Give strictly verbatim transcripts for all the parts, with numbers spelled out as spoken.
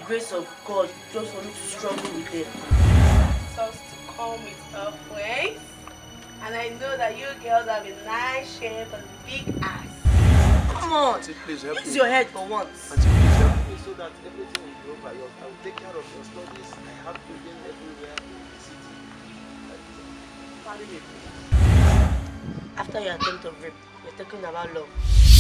grace of God just for me to struggle with them. Supposed to come with her friends. And I know that you girls have a nice shape and big ass. Come on, Auntie, please help use me. your head for once. Auntie, please help me so that everything will be over. I will take care of your studies. I have to gain everywhere in the city. Marry me, please. After your attempt of rape, you're talking about love.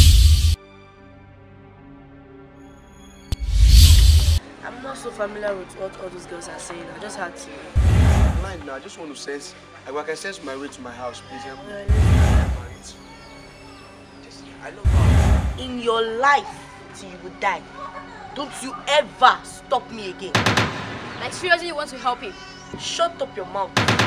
I'm not so familiar with what all those girls are saying. I just had to. I'm blind now. I just want to sense. I can sense my way to my house. Please help me. I love her. In your life, till you will die, don't you ever stop me again. Like seriously, you want to help him? Shut up your mouth.